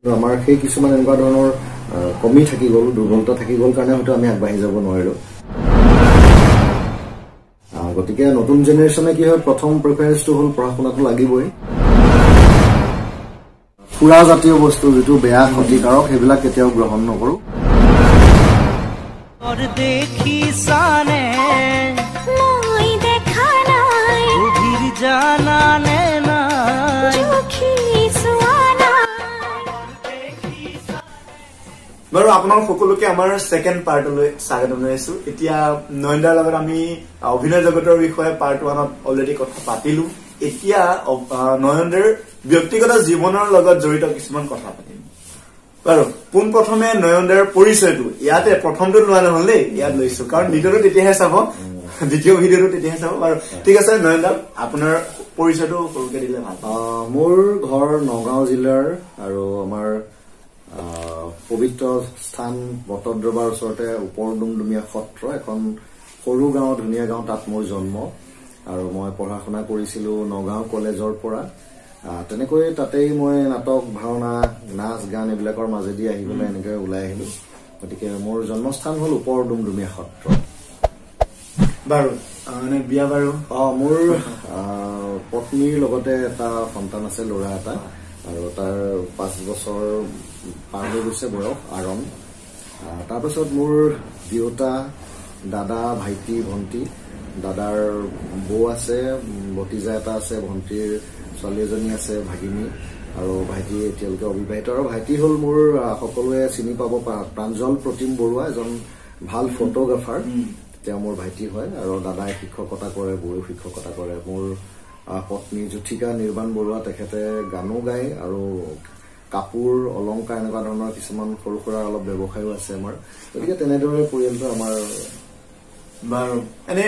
আমাৰ সেই কিছুমান এনেকুৱা ধৰণৰ কমি থাকি গ'ল, দুৰ্বলতা থাকি গ'ল কাৰণে হয়তো আমি আগবাঢ়ি যাব নোৱাৰিলো। গতিকে নতুন জেনেৰেশ্যনে কি হয়, প্ৰথম প্ৰিফাৰেন্সটো হ'ল পঢ়া শুনাটো লাগিবই। ফুৰা জাতীয় বস্তু যিটো বেয়া ক্ষতিকাৰক সেইবিলাক কেতিয়াও গ্ৰহণ নকৰো। বাৰু আপোনাক সকলোকে আমাৰ সেকেন্ড পাৰ্টলৈ স্বাগতম জনাইছো। এতিয়া নয়নদাৰ লগত আমি অভিনয় জগতৰ বিষয়ে পাৰ্ট 1ত অলৰেডি কথা পাতিলো। এতিয়া নয়নদাৰ ব্যক্তিগত জীৱনৰ লগত জড়িত কিছুমান কথা পাতিম। বাৰু পোন প্ৰথমে নয়নদাৰ পৰিচয়টো ইয়াতে প্ৰথমটো লোৱা নহল দেই, ইয়াত লৈছো কাৰণ ভিডিঅ'টো তেতিয়াহে চাব, দ্বিতীয় ভিডিঅ'টো তেতিয়াহে চাব। বাৰু ঠিক আছে নয়নদা, আপোনাৰ পৰিচয়টো সৰুকে দিলে ভাল। মোৰ ঘৰ নগাঁও জিলাৰ আৰু আমাৰ পবিত্ৰ স্থান বটদ্ৰৱাৰ ওচৰতে ওপৰ ডুমডুমীয়া সত্ৰ, এখন সৰু গাঁও, ধুনীয়া গাঁও, তাত মোৰ জন্ম। আৰু মই পঢ়া শুনা কৰিছিলো নগাঁও কলেজৰ পৰা। তেনেকৈ তাতেই মই নাটক, ভাওনা, নাচ গান এইবিলাকৰ মাজেদি আহি পেলাই এনেকে ওলাই আহিলো। গতিকে মোৰ জন্মস্থান হ'ল ওপৰ ডুমডুমীয়া সত্ৰ। বাৰু বিয়া বাৰু মোৰ পত্নীৰ লগতে এটা সন্তান আছে, ল'ৰা এটা, আৰু তাৰ 5 বছৰ পাৰ হৈ গৈছে বয়স, আৰণ। তাৰপাছত মোৰ দেউতা, দাদা, ভাইটি, ভণ্টি, দাদাৰ বৌ আছে, ভতিজা এটা আছে, ভণ্টিৰ ছোৱালী এজনী আছে, ভাগিনী, আৰু ভাইটি এতিয়ালৈকে অবিবাহিত। আৰু ভাইটি হ'ল মোৰ সকলোৱে চিনি পাব প্ৰাঞ্জল প্ৰতিম বৰুৱা, এজন ভাল ফটোগ্ৰাফাৰ, তেওঁ মোৰ ভাইটি হয়। আৰু দাদাই শিক্ষকতা কৰে, বৌও শিক্ষকতা কৰে। মোৰ পত্নী জ্যোতিকা নিৰ্বাণ বৰুৱা, তেখেতে গানো গায় আৰু কাপোৰ, অলংকাৰ এনেকুৱা ধৰণৰ কিছুমান সৰু সুৰা অলপ ব্যৱসায়ো আছে আমাৰ। গতিকে তেনেদৰে পৰিয়ালটো আমাৰ। বাৰু এনে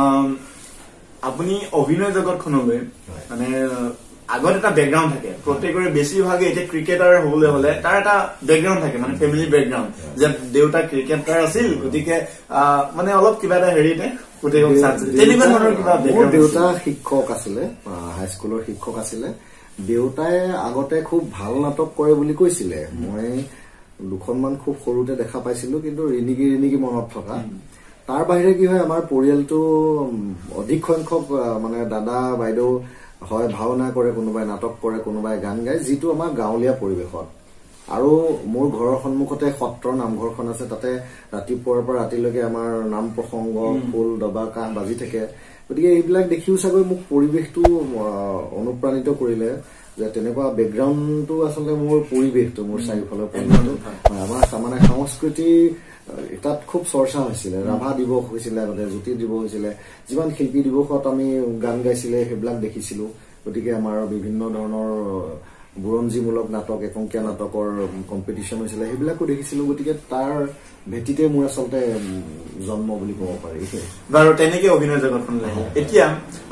আপুনি অভিনয় জগতখনলৈ মানে আগত এটা বেকগ্ৰাউণ্ড থাকে, প্ৰত্যেকৰে বেছিভাগে এতিয়া ক্ৰিকেটাৰ হবলৈ হলে তাৰ এটা বেকগ্ৰাউণ্ড থাকে, মানে ফেমিলি বেকগ্ৰাউণ্ড, যে দেউতা ক্ৰিকেটাৰ আছিল, গতিকে মানে অলপ কিবা এটা হেৰিতে তেনেকুৱা ধৰণৰ কিবা। মোৰ দেউতা শিক্ষক আছিলে, হাইস্কুলৰ শিক্ষক আছিলে। দেউতাই আগতে খুব ভাল নাটক কৰে বুলি কৈছিলে। মই দুখনমান খুব সৰুতে দেখা পাইছিলো, কিন্তু ৰিণিকি মনত থকা। তাৰ বাহিৰে কি হয়, আমাৰ পৰিয়ালটো অধিক সংখ্যক মানে দাদা বাইদেউ হয় ভাওনা কৰে, কোনোবাই নাটক কৰে, কোনোবাই গান গায়, যিটো আমাৰ গাঁৱলীয়া পৰিৱেশত। আৰু মোৰ ঘৰৰ সন্মুখতে সত্ৰ নামঘৰখন আছে, তাতে ৰাতিপুৱাৰ পৰা ৰাতিলৈকে আমাৰ নাম প্ৰসংগ, খোল, দবা, কাঁহ বাজি থাকে। গতিকে এইবিলাক দেখিও চাগৈ মোক পৰিৱেশটো অনুপ্ৰাণিত কৰিলে, যে তেনেকুৱা বেকগ্ৰাউণ্ডটো আচলতে মোৰ পৰিৱেশটো, মোৰ চাৰিওফালৰ পৰিৱেশটো। আমাৰ মানে সংস্কৃতি তাত খুব চৰ্চা হৈছিলে। ৰাভা দিৱস হৈছিলে আগতে, জ্যোতি দিৱস হৈছিলে, যিমান শিল্পী দিৱসত আমি গান গাইছিলে সেইবিলাক দেখিছিলো। গতিকে আমাৰ বিভিন্ন ধৰণৰ বুৰঞ্জীমূলক নাটক, একাংকিয়া নাটকৰ কম্পিটিশ্যন হৈছিলে, সেইবিলাকো দেখিছিলো। গতিকে তাৰ ভেটিতে মোৰ আচলতে জন্ম বুলি ক'ব পাৰি। বাৰু তেনেকে অভিনয় জগতখন লাগে। এতিয়া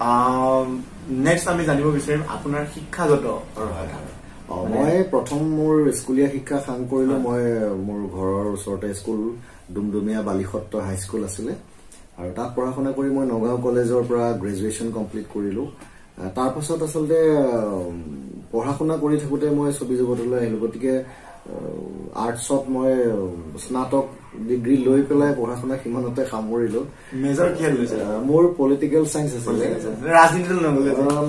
নেক্সট আমি জানিব বিচাৰিম আপোনাৰ শিক্ষাগত। মই প্ৰথম মোৰ স্কুলীয়া শিক্ষা সাং কৰিলো। মই মোৰ ঘৰৰ ওচৰতে স্কুল ডুমডুমীয়া বালিসত্ৰ হাইস্কুল আছিলে, আৰু তাত পঢ়া শুনা কৰি মই নগাঁও কলেজৰ পৰা গ্ৰেজুৱেশ্যন কমপ্লিট কৰিলো। তাৰ পাছত আচলতে পঢ়া শুনা কৰি থাকোতে মই ছবি জগতলৈ আহিলো। গতিকে আৰ্টছত মই স্নাতক ডিগ্ৰী লৈ পেলাই পঢ়া শুনা সিমানতে সামৰিলো। মেজৰ কি লৈছে? মোৰ পলিটিকেল চাইন্স আছিলে। ৰাজনীতি নগ'লে?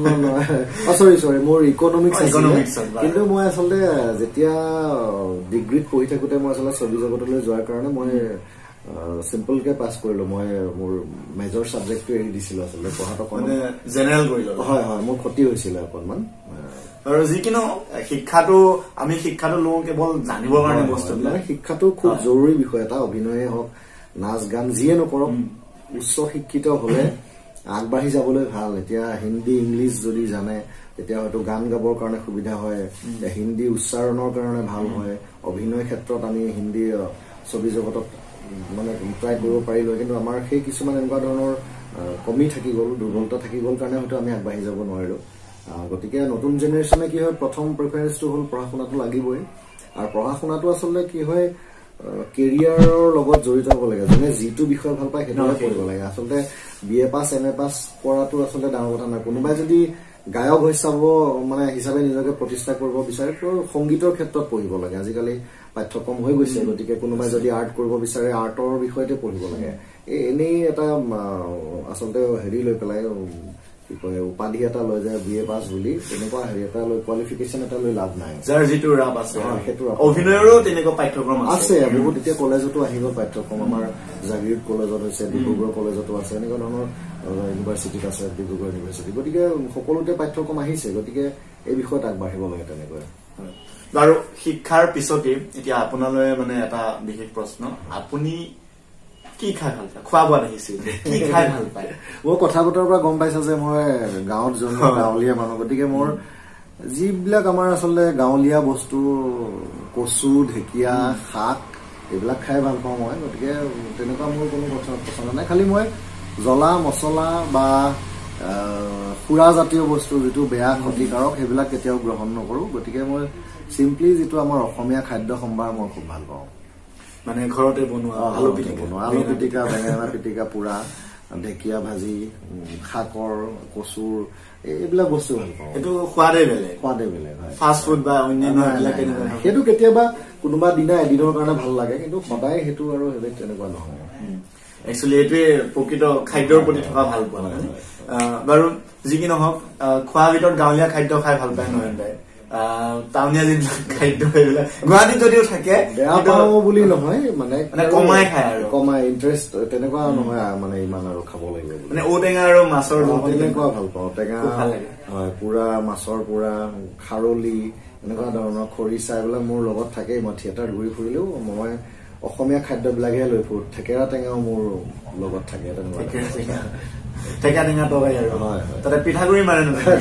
চৰি, মোৰ ইকনমিক্স আছিলে। কিন্তু মই আচলতে যেতিয়া ডিগ্ৰীত পঢ়ি থাকোতে মই আচলতে ছবি জগতলৈ যোৱাৰ কাৰণে মই চিম্পল কে পাছ কৰিলো। মই মোৰ মেজৰ চাবজেক্টটো এৰি দিছিলো আচলতে, পঢ়াটো জেনেৰেল কৰিলো। হয়, মোৰ ক্ষতি হৈছিলে অকণমান। আৰু যিকিনো আমি শিক্ষাটো লওঁ কেৱল জানিবৰ কাৰণে বস্তু, মানে শিক্ষাটো খুব জৰুৰী বিষয় এটা। অভিনয়ে হওক, নাচ গান যিয়ে নকৰক, উচ্চ শিক্ষিত হলে আগবাঢ়ি যাবলৈ ভাল। এতিয়া হিন্দী ইংলিছ যদি জানে তেতিয়া হয়তো গান গাবৰ কাৰণে সুবিধা হয়, হিন্দী উচ্চাৰণৰ কাৰণে ভাল হয়। অভিনয় ক্ষেত্ৰত আমি হিন্দী ছবি জগতত মানে ট্ৰাই কৰিব পাৰিলো, কিন্তু আমাৰ সেই কিছুমান এনেকুৱা ধৰণৰ কমি থাকি গ'ল, দুৰ্বলতা থাকি গ'ল কাৰণে হয়তো আমি আগবাঢ়ি যাব নোৱাৰিলো। গতিকে নতুন জেনেৰেশ্যনে কি হয়, প্ৰথম প্ৰিফাৰেন্সটো হ'ল পঢ়া শুনাটো লাগিবই। আৰু পঢ়া শুনাটো আচলতে কি হয়, কেৰিয়াৰৰ লগত জড়িত হ'ব লাগে। যোনে যিটো বিষয় ভাল পায় সেইটোহে পঢ়িব লাগে। আচলতে BA পাছ MA পাছ কৰাটো আচলতে ডাঙৰ কথা নহয়। কোনোবাই যদি গায়ক মানে হিচাপে নিজকে প্ৰতিষ্ঠা কৰিব বিচাৰে তো সংগীতৰ ক্ষেত্ৰত পঢ়িব লাগে আজিকালি পাঠ্যক্ৰম হৈ গৈছে গতিকে কোনোবাই যদি আৰ্ট কৰিব বিচাৰে আৰ্টৰ বিষয়তে পঢ়িব লাগে এনেই এটা আচলতে হেৰি লৈ পেলাই কি কয় উপাধি এটা লৈ যায় BA পাছ বুলি তেনেকুৱা হেৰি এটা লৈ কোৱালিফিকেশ্যন এটা লৈ লাভ নাই যাৰ যিটো ৰাপ আছে সেইটো অভিনয়ৰো তেনেকুৱা পাঠ্যক্ৰম আছে বহুত এতিয়া কলেজতো আহিব পাঠ্যক্ৰম আমাৰ জাগিৰোড কলেজত হৈছে ডিব্ৰুগড় কলেজতো আছে এনেকুৱা ধৰণৰ ইউনিভাৰ্চিটিত আছে ডিব্ৰুগড় ইউনিভাৰ্চিটি গতিকে সকলোতে পাঠ্যক্ৰম আহিছে গতিকে এই বিষয়ত আগবাঢ়িব লাগে তেনেকৈ বাৰু শিক্ষাৰ পিছতে এতিয়া আপোনালৈ মানে এটা বিশেষ প্ৰশ্ন আপুনি কি খাই ভাল পায় খোৱা বোৱা দেখিছিল কি খাই ভাল পায় মই কথা বতৰাৰ পৰা গম পাইছা যে মই গাঁৱত জন্ম গাঁৱলীয়া মানুহ গতিকে মোৰ যিবিলাক আমাৰ আচলতে গাঁৱলীয়া বস্তু কচু ঢেকীয়া শাক এইবিলাক খাই ভাল পাওঁ মই গতিকে তেনেকুৱা মোৰ কোনো কথা পছন্দ নাই খালি মই জ্বলা মছলা বা সুৰা জাতীয় বস্তু যিটো বেয়া ক্ষতিকাৰক সেইবিলাক কেতিয়াও গ্ৰহণ নকৰো গতিকে মই সিম্পলি যিটো আমাৰ অসমীয়া খাদ্য সম্ভাৰ মই খুব ভাল পাওঁ মানে ঘৰতে বনোৱা আলু পিটিকা বেঙেনা পিটিকা পুৰা ঢেকীয়া ভাজি শাকৰ কচুৰ এইবিলাক বস্তু ভাল পাওঁ এইটো সোৱাদে বেলেগ হয় ফাষ্ট ফুড বা অন্যান্য সেইটো কেতিয়াবা কোনোবা দিনা এদিনৰ কাৰণে ভাল লাগে কিন্তু সদায় সেইটো আৰু হেৰি তেনেকুৱা নহয় একচুৱেলি এইটোৱে প্ৰকৃত খাদ্যৰ প্ৰতি থকা ভাল পোৱা বাৰু যি কি নহওক খোৱাৰ ভিতৰত গাঁৱলীয়া খাদ্য খাই ভাল পায় নয়ন দাই টাউনীয়া যিবিলাক খাদ্য এইবিলাক গুৱাহাটীত যদিও থাকে বেয়া পাওঁ বুলি নহয় মানে কমাই খায় আৰু কমাই ইণ্টাৰেষ্ট তেনেকুৱা নহয় মানে ইমান আৰু খাব লাগিব মানে ঔটেঙা আৰু মাছৰ তেনেকুৱা ভাল পাওঁ টেঙা হয় পুৰা মাছৰ পুৰা খাৰলি এনেকুৱা ধৰণৰ খৰিচা এইবিলাক মোৰ লগত থাকেই মই থিয়েটাৰ ঘূৰি ফুৰিলেও মই অসমীয়া খাদ্যবিলাকহে লৈ ফুৰো থেকেৰা টেঙাও মোৰ লগত থাকে টেঙা তৰকাৰী আৰু তাতে পিঠাগুৰি মাৰে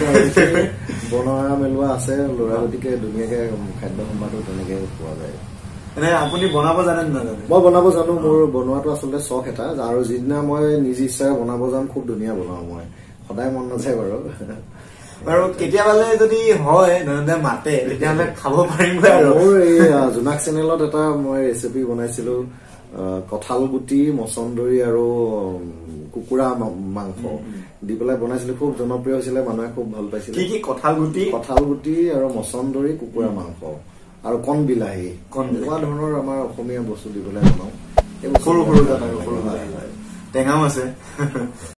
বনোৱা মেলোৱা আছে ল'ৰা গতিকে ধুনীয়াকে খাদ্য সম্ভাৰটো তেনেকে পোৱা যায় এনে আপুনি বনাব জানে নাজানে মই বনাব জানো মোৰ বনোৱাটো আচলতে চখ এটা আৰু যিদিনা মই নিজ ইচ্ছাৰে বনাব যাম খুব ধুনীয়া বনাও মই সদায় মন নাযায় বাৰু কেতিয়াবালে যদি হয় নয়নদাই মাতে তেতিয়াহ'লে খাব পাৰিম আৰু মোৰ এই জোনাক চেনেলত এটা মই ৰেচিপি বনাইছিলো কঁঠাল গুটি মচন্দৰী আৰু কুকুৰা মাংস দি পেলাই বনাইছিলো খুব জনপ্ৰিয় হৈছিলে মানুহে খুব ভাল পাইছিলে কি কঁঠাল গুটি আৰু মচন্দৰী কুকুৰা মাংস আৰু কণ বিলাহী এনেকুৱা ধৰণৰ আমাৰ অসমীয়া বস্তু দি পেলাই বনাও সৰু সৰু টেঙাও আছে